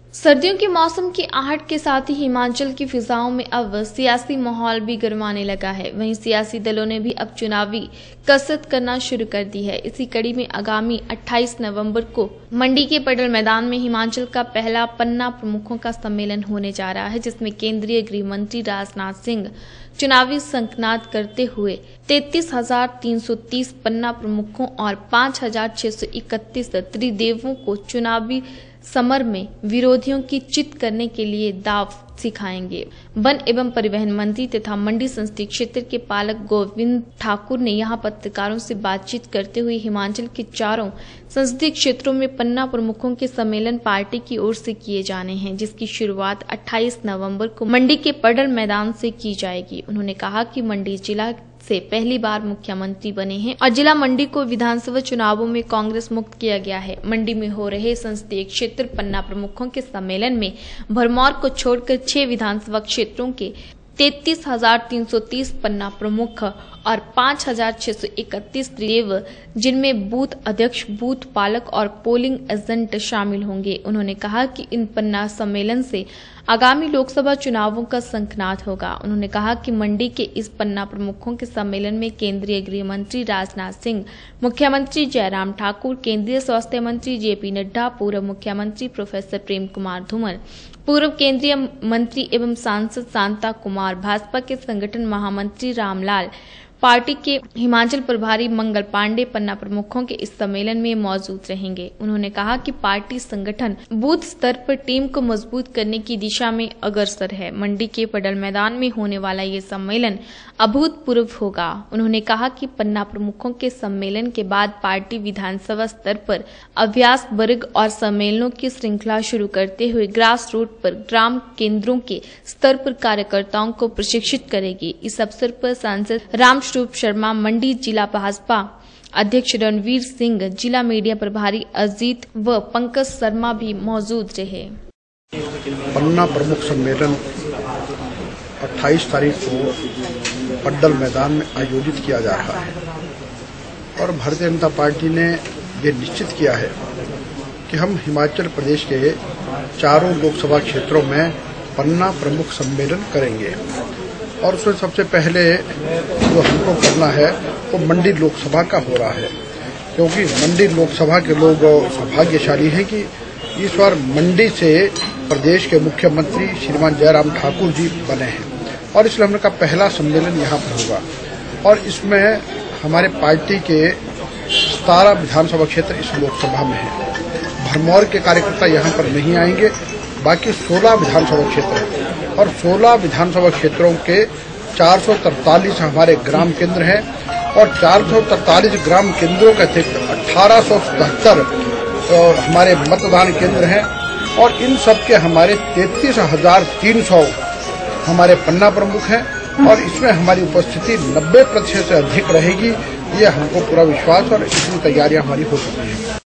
सर्दियों के मौसम की आहट के साथ ही हिमाचल की फिजाओं में अब सियासी माहौल भी गरमाने लगा है। वहीं सियासी दलों ने भी अब चुनावी कसरत करना शुरू कर दी है। इसी कड़ी में आगामी 28 नवंबर को मंडी के पडल मैदान में हिमाचल का पहला पन्ना प्रमुखों का सम्मेलन होने जा रहा है, जिसमें केंद्रीय गृह मंत्री राजनाथ सिंह चुनावी संकनाद करते हुए 33,330 पन्ना प्रमुखों और 5,631 त्रिदेवों को चुनावी समर में विरोधियों की चित करने के लिए दाव सिखाएंगे। वन एवं परिवहन मंत्री तथा मंडी संसदीय क्षेत्र के पालक गोविंद ठाकुर ने यहां पत्रकारों से बातचीत करते हुए हिमाचल के चारों संसदीय क्षेत्रों में पन्ना प्रमुखों के सम्मेलन पार्टी की ओर से किए जाने हैं, जिसकी शुरुआत 28 नवंबर को मंडी के पडल मैदान से की जाएगी। उन्होंने कहा कि मंडी जिला से पहली बार मुख्यमंत्री बने हैं और जिला मंडी को विधानसभा चुनावों में कांग्रेस मुक्त किया गया है। मंडी में हो रहे संसदीय क्षेत्र पन्ना प्रमुखों के सम्मेलन में भरमौर को छोड़कर 6 विधानसभा क्षेत्रों के 33,330 पन्ना प्रमुख और 5,631 त्रिदेव, जिनमें बूथ अध्यक्ष, बूथ पालक और पोलिंग एजेंट शामिल होंगे। उन्होंने कहा कि इन पन्ना सम्मेलन से आगामी लोकसभा चुनावों का संकनाद होगा। उन्होंने कहा कि मंडी के इस पन्ना प्रमुखों के सम्मेलन में केंद्रीय गृह मंत्री राजनाथ सिंह, मुख्यमंत्री जयराम ठाकुर, केंद्रीय स्वास्थ्य मंत्री जेपी नड्डा, पूर्व मुख्यमंत्री प्रोफेसर प्रेम कुमार धूमल, पूर्व केंद्रीय मंत्री एवं सांसद शांता कुमार, भाजपा के संगठन महामंत्री रामलाल, पार्टी के हिमाचल प्रभारी मंगल पांडे पन्ना प्रमुखों के इस सम्मेलन में मौजूद रहेंगे। उन्होंने कहा कि पार्टी संगठन बूथ स्तर पर टीम को मजबूत करने की दिशा में अग्रसर है। मंडी के पडल मैदान में होने वाला ये सम्मेलन अभूतपूर्व होगा। उन्होंने कहा कि पन्ना प्रमुखों के सम्मेलन के बाद पार्टी विधानसभा स्तर पर अभ्यास वर्ग और सम्मेलनों की श्रृंखला शुरू करते हुए ग्रास रूट पर ग्राम केंद्रों के स्तर पर कार्यकर्ताओं को प्रशिक्षित करेगी। इस अवसर पर सांसद रामस्वरूप शर्मा, मंडी जिला भाजपा अध्यक्ष रणवीर सिंह, जिला मीडिया प्रभारी अजीत व पंकज शर्मा भी मौजूद रहे। पन्ना प्रमुख सम्मेलन 28 तारीख को पड्डल मैदान में आयोजित किया जा रहा है और भारतीय जनता पार्टी ने ये निश्चित किया है कि हम हिमाचल प्रदेश के चारों लोकसभा क्षेत्रों में पन्ना प्रमुख सम्मेलन करेंगे और उसमें सबसे पहले जो हमको करना है वो मंडी लोकसभा का हो रहा है, क्योंकि मंडी लोकसभा के लोग सौभाग्यशाली हैं कि इस बार मंडी से प्रदेश के मुख्यमंत्री श्रीमान जयराम ठाकुर जी बने हैं और इसलिए हम लोग का पहला सम्मेलन यहाँ पर होगा और इसमें हमारे पार्टी के 17 विधानसभा क्षेत्र इस लोकसभा में है। भरमौर के कार्यकर्ता यहाँ पर नहीं आएंगे, बाकी 16 विधानसभा क्षेत्र हैं और 16 विधानसभा क्षेत्रों के 443 हमारे ग्राम केंद्र हैं और 443 ग्राम केंद्रों के अतिरिक्त 1877 हमारे मतदान केंद्र हैं और इन सब के हमारे 33,300 हमारे पन्ना प्रमुख हैं और इसमें हमारी उपस्थिति 90% से अधिक रहेगी। ये हमको पूरा विश्वास और इसकी तैयारियां हमारी हो चुकी हैं।